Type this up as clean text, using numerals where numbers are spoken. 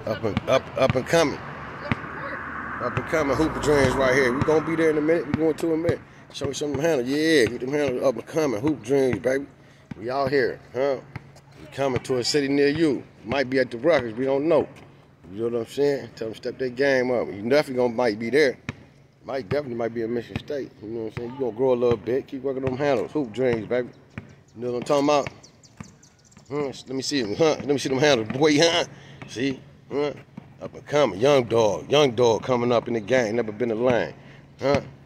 Up and coming. Up and coming Hooper Dreams right here. We gonna be there in a minute. We going to a minute. Show me some of them handles. Yeah, get them handles up and coming. Hooper Dreams, baby. We out here, huh? We coming to a city near you. Might be at the Rutgers. We don't know. You know what I'm saying? Tell them step their game up. You definitely might be there. Definitely might be in Michigan State. You know what I'm saying? You gonna grow a little bit. Keep working them handles. Hoop Dreams, baby. You know what I'm talking about? Let me see them, huh? Let me see them handles, boy, huh? See? Huh? Up and coming. Young dog coming up in the game. Never been in line. Huh?